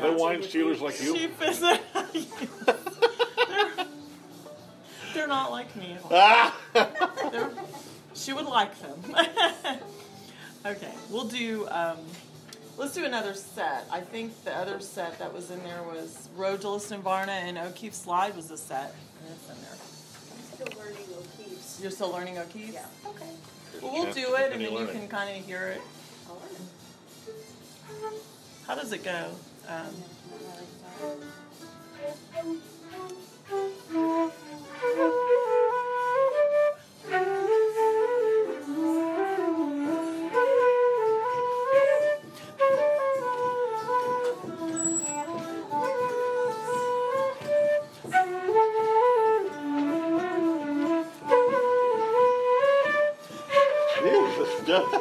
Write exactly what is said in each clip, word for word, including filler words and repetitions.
No wine stealers like you? Sheep is a, they're, they're not like me at all. Ah! They're, she would like them. Okay, we'll do, um, let's do another set. I think the other set that was in there was Rogelist and Varna, and O'Keefe Slide was a set. And it's in there. I'm still learning O'Keefe's. You're still learning O'Keefe? Yeah. Okay. Well, we'll do it, and then you can kind of hear it. I'll learn it. How does it go? Um, Jesus.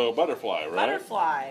So butterfly, right? Butterfly.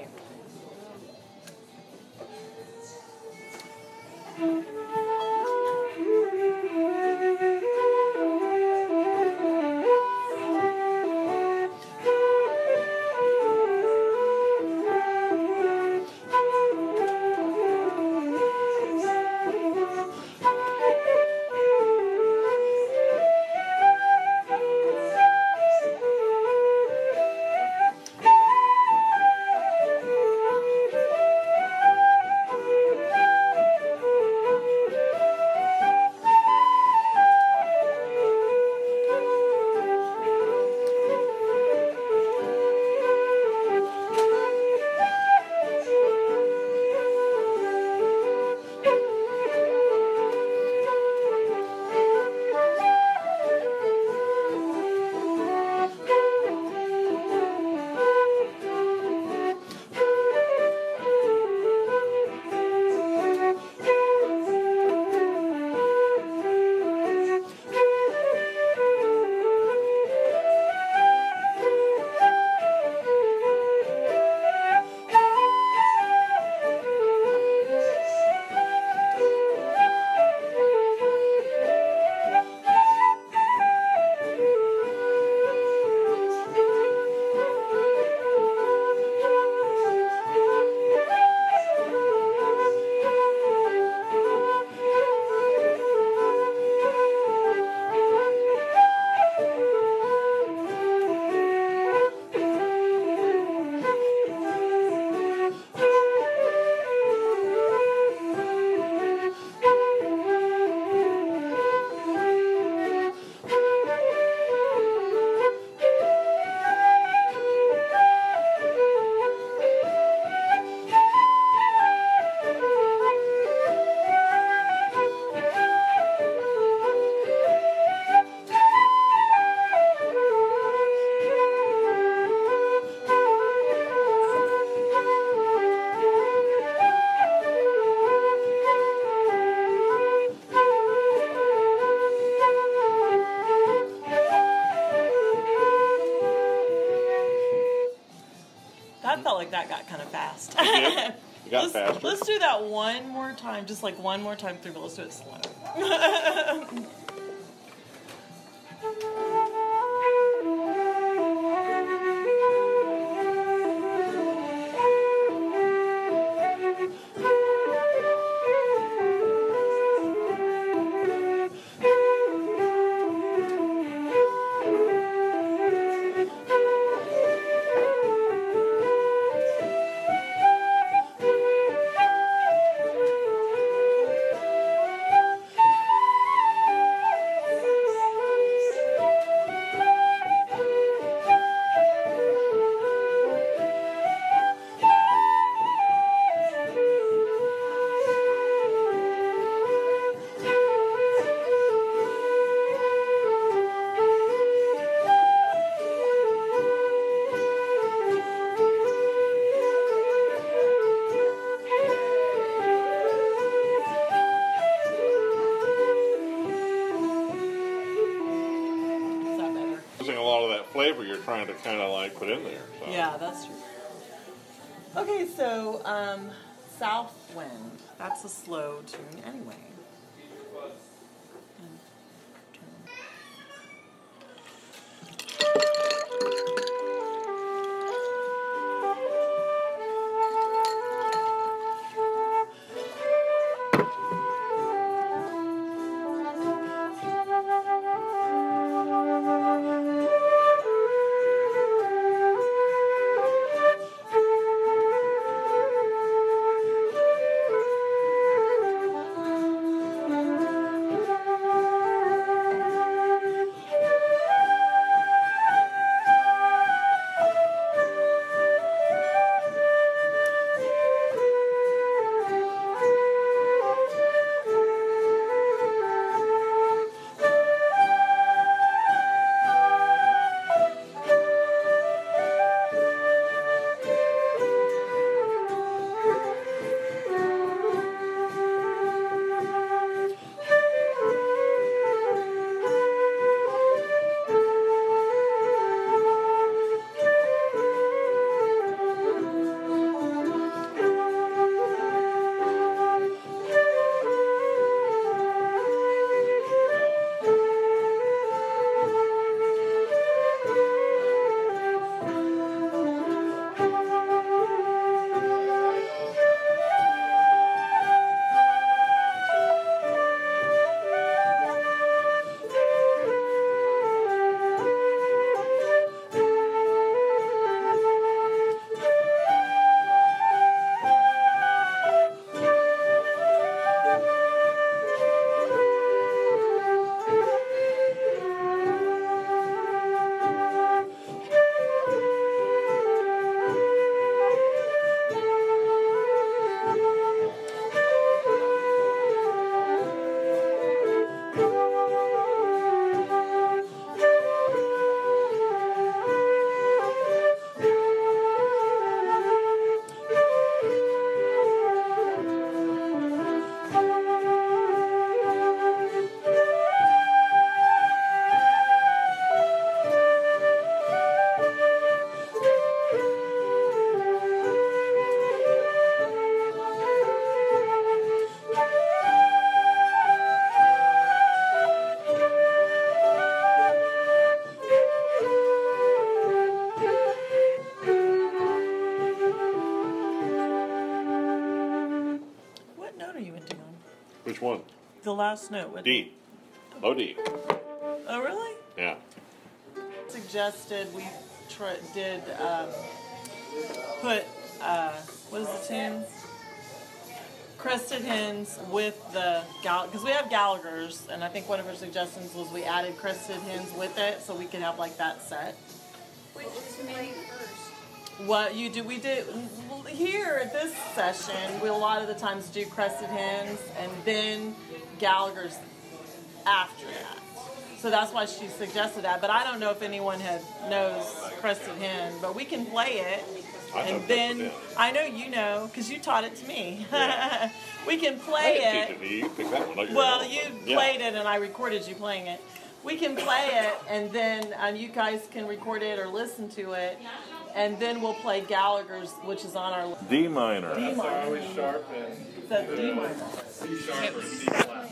That felt like that got kind of fast. It did. It got let's, faster. Let's do that one more time, just like one more time through, but let's do it slow. Using a lot of that flavor you're trying to kind of like put in there. So. Yeah, that's true. Okay, so um, South Wind. That's a slow tune anyway. And turn. the last note? What? D. Low D. Oh, really? Yeah. Suggested we try, did um, put, uh, what is the tune? Crested Hens with the Gal, because we have Gallagher's, and I think one of her suggestions was we added Crested Hens with it, so we could have like that set. Which is playing first? What you do, we did here at this session. We a lot of the times do Crested Hens and then Gallagher's after that. So that's why she suggested that. But I don't know if anyone had knows Crested Hen, but we can play it. I know And then, Crested Hen. I know you know, because you taught it to me. Yeah. We can I play didn't it. teach it to you. You picked that one up Well, yourself, you but- yeah. played it and I recorded you playing it. We can play it and then um, you guys can record it or listen to it. And then we'll play Gallagher's, which is on our list. D minor. D minor. always sharp and That's D minor. C sharp or C flat.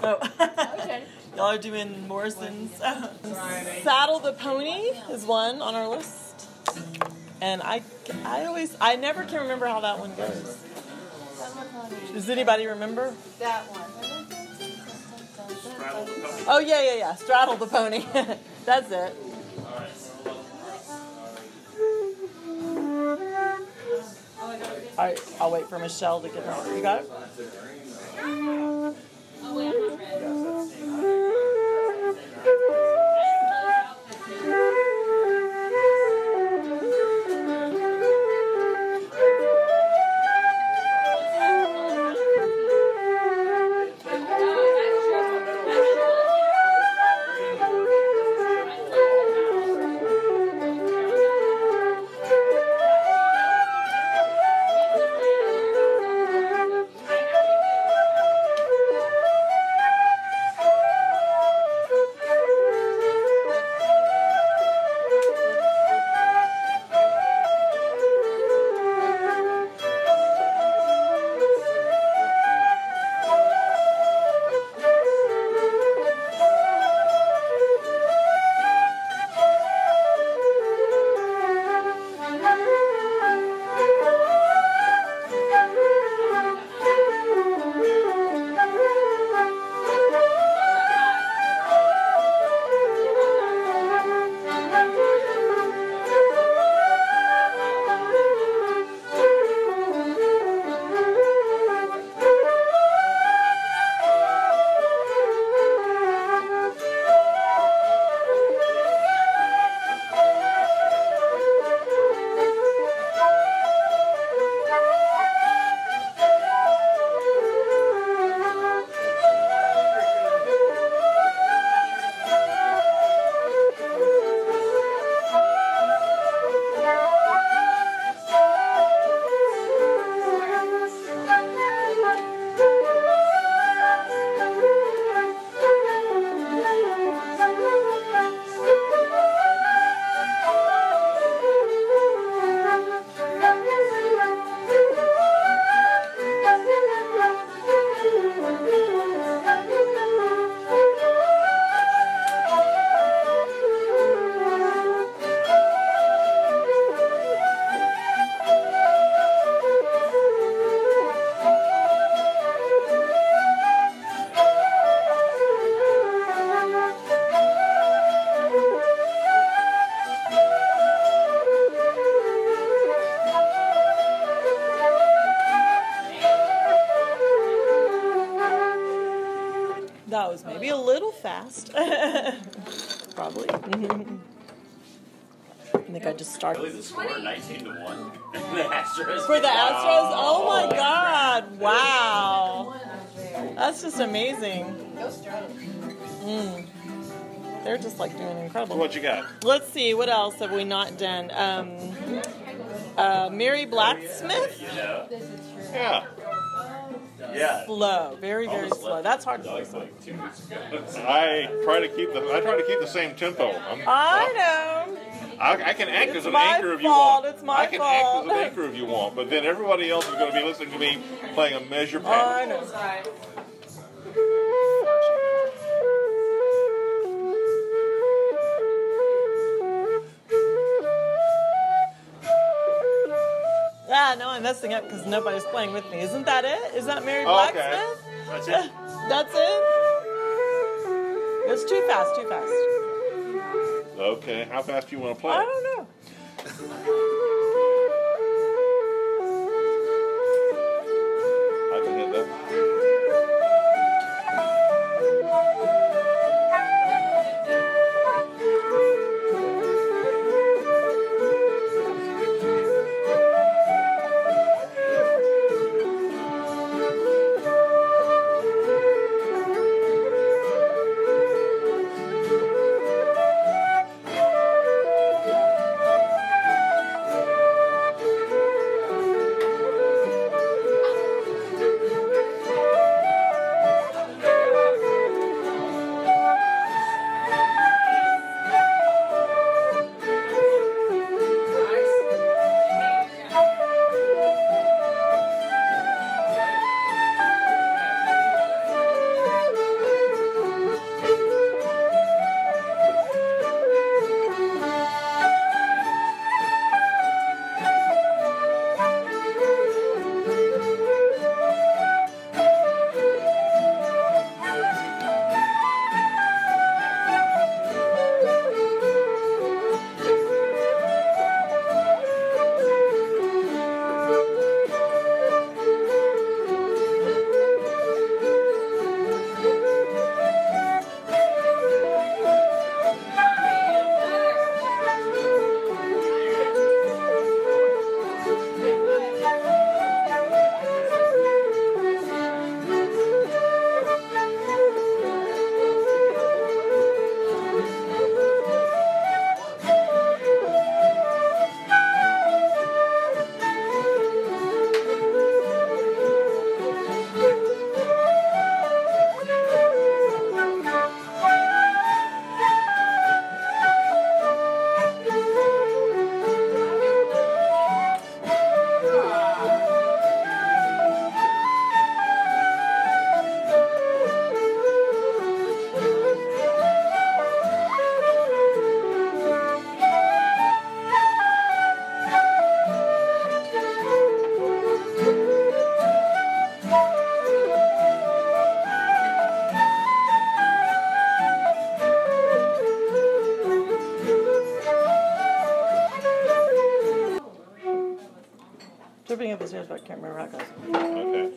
Oh. Okay. Y'all are doing Morrison's. Saddle the Pony is one on our list. And I, I always, I never can remember how that one goes. Does anybody remember? That one. Straddle the pony. Oh, yeah, yeah, yeah. Straddle the Pony. That's it. All right, I'll wait for Michelle to get her. You got it? That was maybe a little fast. Probably. I think I just started. Really, the score nineteen to one. The Astros. For the Astros? Oh my God. Wow. That's just amazing. Mm. They're just like doing incredible. What you got? Let's see, what else have we not done? Um, uh, Mary Blacksmith? You know? Yeah. Yeah. Slow. Very, very Almost slow. left That's hard to Doug listen. like two weeks ago. I try to keep the I try to keep the same tempo. I'm, I know. I, I can act It's as an my anchor if you fault, want. it's my I can fault. act as an anchor if you want, but then everybody else is going to be listening to me playing a measure I pattern. know. Ah, no, I'm messing up because nobody's playing with me. Isn't that it? Is that Mary Oh, okay. Blacksmith? That's it. That's it? It's too fast, too fast. Okay, how fast do you want to play? I don't know. I can hit that. came up the stairs, but I can't remember how it goes. Okay.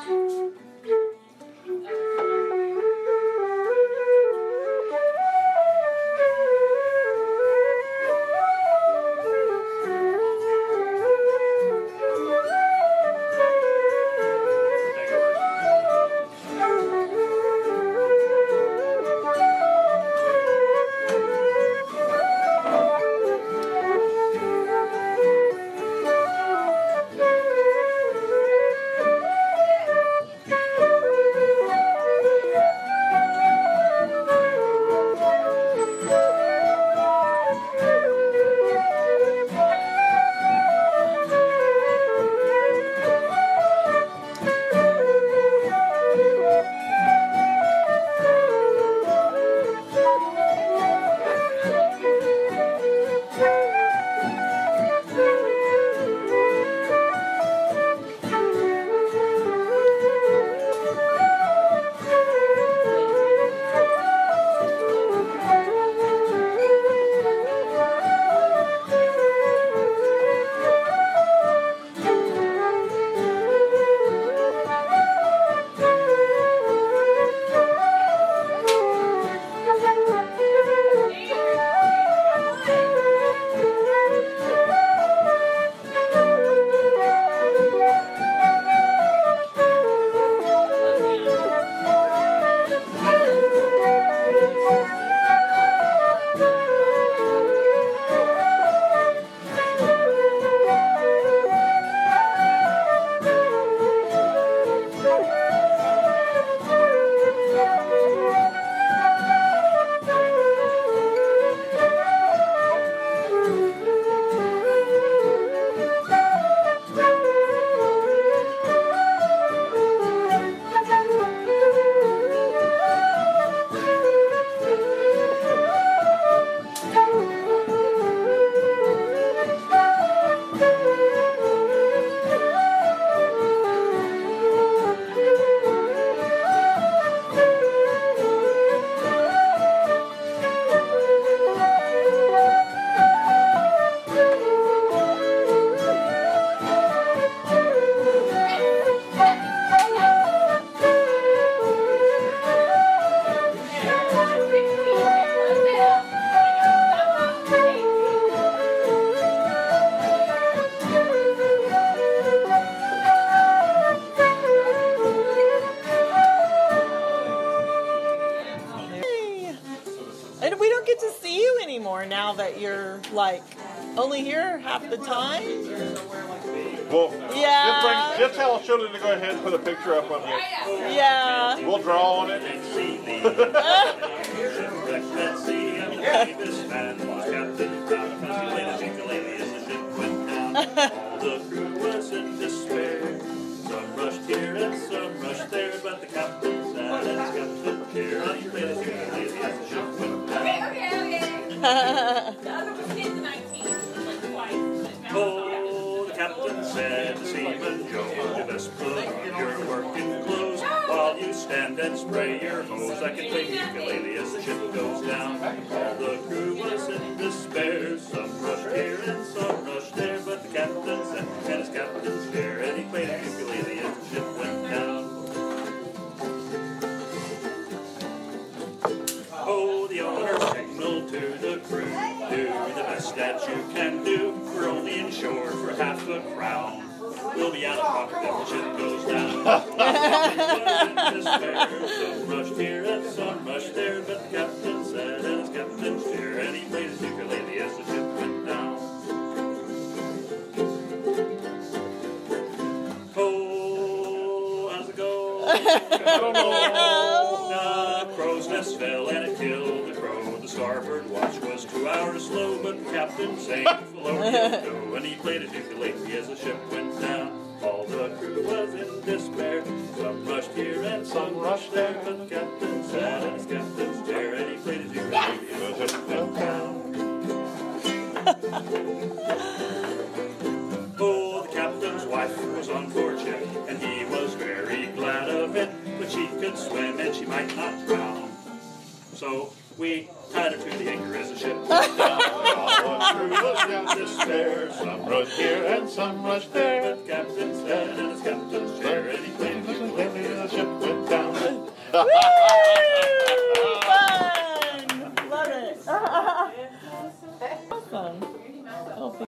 Now that you're like only here half the time. Well, yeah. Just, bring, just tell Sheldon to go ahead and put a picture up on here. Yeah. We'll draw on it. The crew was in despair. Some rushed here and some rushed there, but the captain sat in his captain's chair. And he played his ukulele as the ship went down. Okay, okay, okay. The other was ten to nineteen. Like twice. Oh, the captain said to Seaman Joe, you best put on your working clothes while you stand and spray your hose. I can play ukulele as the ship goes down. All the crew was in despair. Some rushed here and some rushed there, but the captain sat in his captain's chair, and he played a ukulele as the ship went down. Oh, the owner signaled to the crew, do the best that you can do. We're only insured for half a crown. We'll be out of pocket if the ship goes down. Some rushed here and some rushed there, but the captain sat in his captain's chair, and he played his ukulele as the ship went down. Oh, how's it go? I don't know. The crow's nest fell and it killed the crow. The starboard watch was two hours slow, but the captain sang Philorio, and he played his ukulele as the ship went down. All the crew was in despair. Some rushed here and some rushed there, but the captain sat in his captain's chair, and he played his ukulele as the ship went down. Oh, the captain's wife was on board ship, and he was very glad of it, but she could swim and she might not drown. So we tied her to the anchor as the ship went down. Going through the down despair. Some rush here and some rush there. The captain said in his captain's chair, and he claimed The ship went down. Woo!